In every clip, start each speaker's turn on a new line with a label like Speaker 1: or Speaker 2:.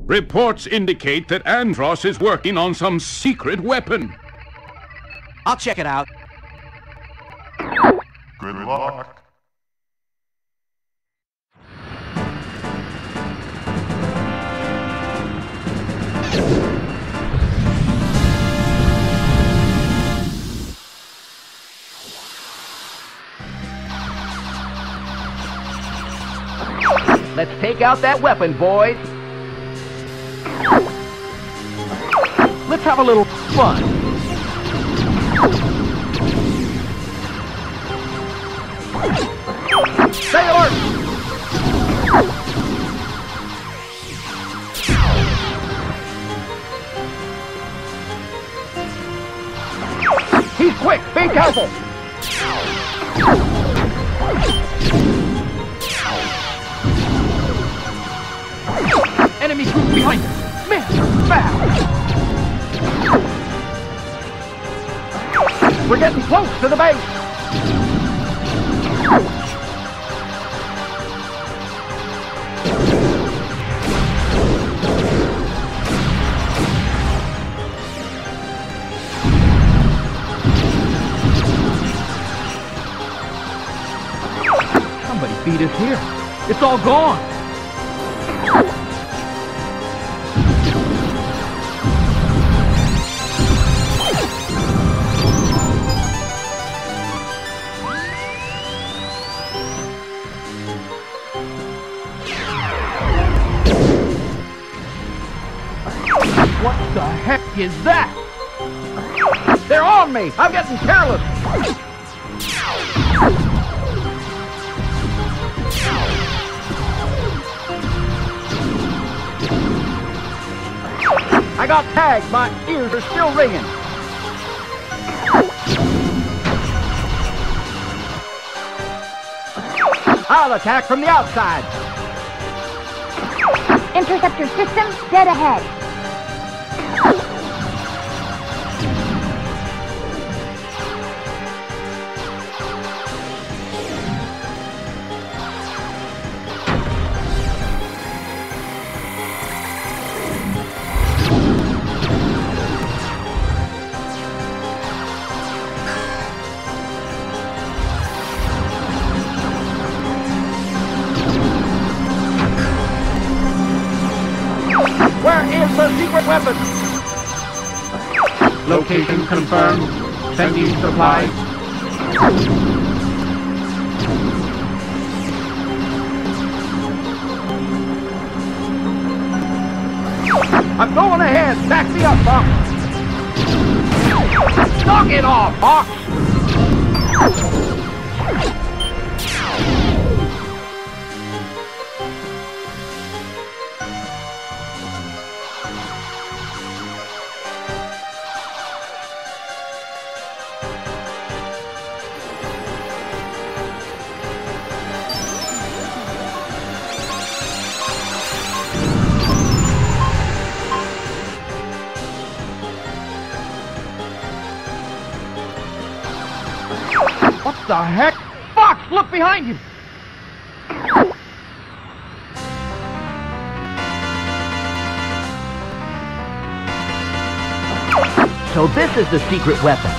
Speaker 1: Reports indicate that Andross is working on some secret weapon.
Speaker 2: I'll check it out.
Speaker 3: Good luck.
Speaker 4: Let's take out that weapon, boys. Let's have a little fun. Stay alert! He's quick! Be careful! Enemy group behind us! Man, fast! We're getting close to the base! Somebody beat us here. It's all gone. What the heck is that? They're on me! I'm getting careless! I got tagged! My ears are still ringing! I'll attack from the outside!
Speaker 5: Interceptor system dead ahead.
Speaker 4: Where is the secret weapon?
Speaker 6: Location confirmed. Sending supplies.
Speaker 4: I'm going ahead. Back me up, Fox. Knock it off, Fox. What the heck? Fox, look behind you! So this is the secret weapon.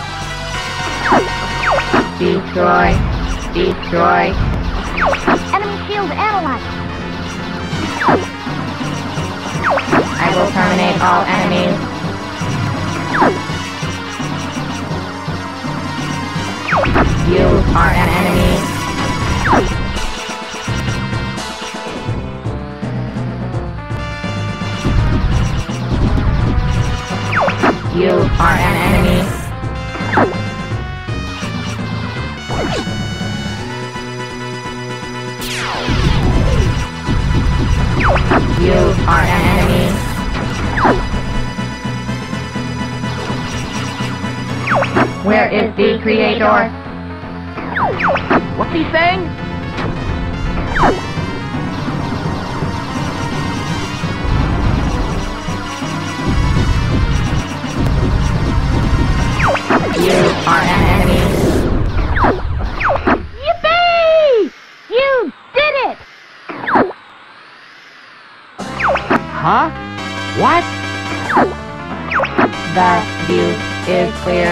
Speaker 5: Destroy. Destroy. Enemy shield analyzed.
Speaker 7: I will terminate all enemies. You are an enemy. You are an enemy. You are an enemy. Where is the creator?
Speaker 4: What's he saying?
Speaker 7: You are an enemy.
Speaker 5: Yippee! You did it!
Speaker 4: Huh?
Speaker 7: The view is clear.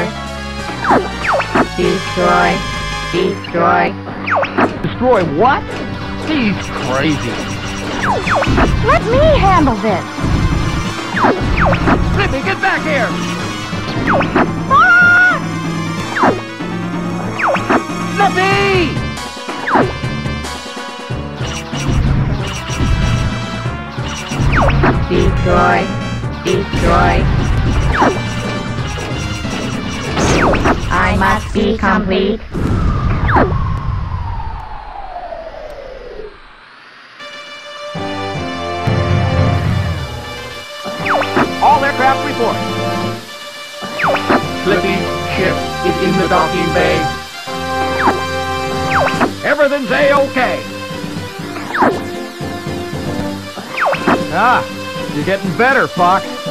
Speaker 7: Destroy. Destroy.
Speaker 4: Destroy what? He's crazy.
Speaker 5: Let me handle this.
Speaker 4: Slippy, get back here!
Speaker 5: Ah!
Speaker 4: Slippy!
Speaker 7: Destroy. Destroy. I must be complete.
Speaker 4: All aircraft report.
Speaker 6: Slippy's ship is in the docking bay.
Speaker 4: Everything's A-OK. Ah, you're getting better, Fox.